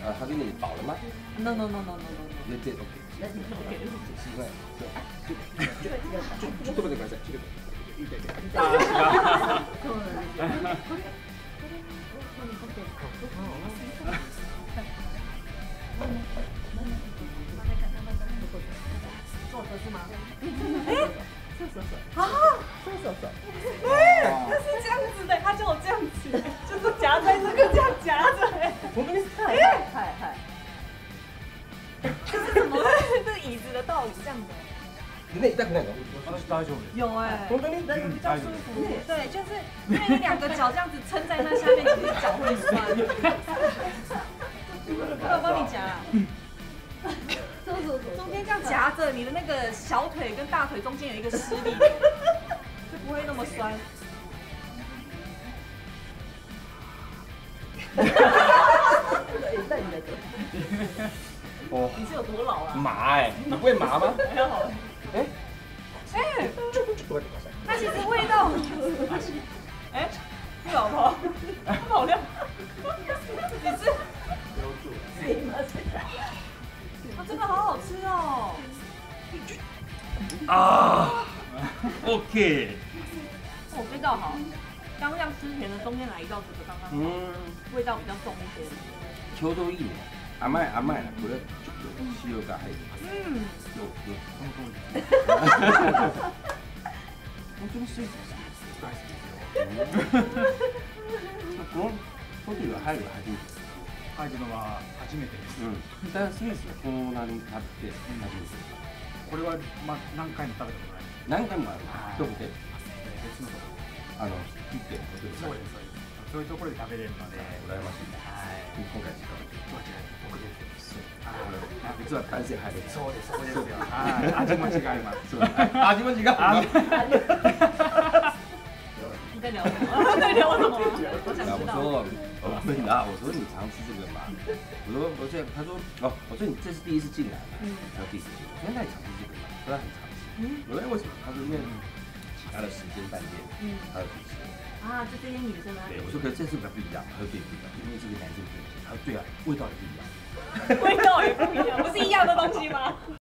他给你饱了吗 ？No no no no no no。 对对 OK。习惯。ちょっと待ってください。ちょっと。いいかいか。 そうなんですよ。做的是吗？そうそうそう。啊，そうそうそう。他是这样子的，他叫我这样子，就是夹在这个这样夹着。 本当に？ 嗨。这是什么？这椅子的道理这样子。 那痛くないの？ 私大丈夫です。 有哎， 本当に？ 比较舒服。对，就是因为你两个脚这样子撑在那下面，其实脚会酸。我帮你夹。中间这样夹着，你的那个小腿跟大腿中间有一个施力点，就不会那么酸。 哦， 你是有多老啊？ 麻哎，你不会麻吗？ 还要好。哎， ちょっと待ってください。 那其实味道，哎，你老婆，好亮，你是？啊，这个好好吃哦。 啊，OK。 哦，味道好。刚像之前的中间来一道这个刚刚好，味道比较重一些。 ちょうどいいね。甘いな。これちょっと塩が入る。よ。その通り。本当にスイーツ大好きですよ。このホテルは入るの初めてです。 入るのは初めてです。 だからスイーツはこの名に立って初めてです。 これは何回も食べたことない。 何回もある。どこで？ 別のところ。 切ってホテル。 そうです。そういうところで食べれるので。 羨ましい。今回違う。 間違い僕です。 実は男性入る。 そうです。そこですよ。味も違います。 味も違う。 你在聊什么？在聊什么？我想知道。 我说你常吃这个嘛？他说我说你这是第一次进来嘛？他说第一次进来，我说那你常吃这个嘛？他说很常吃。我说为什么？他说因为其他的时间饭店，他有去吃。 啊，就这些女生啊。 对，我说可是这次不一样，他说对不一样，因为这个男生不一样。他说对啊，味道也不一样。 味道也不一样，不是一样的东西吗？